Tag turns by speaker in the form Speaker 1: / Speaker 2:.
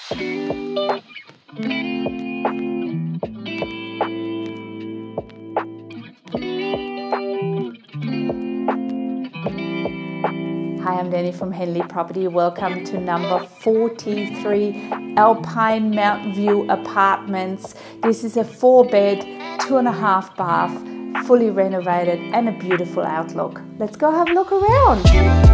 Speaker 1: Hi, I'm Dani from Henley Property. Welcome to number 43 Alpine Mountain View Apartments. This is a 4-bed, 2.5 bath, fully renovated and a beautiful outlook. Let's go have a look around.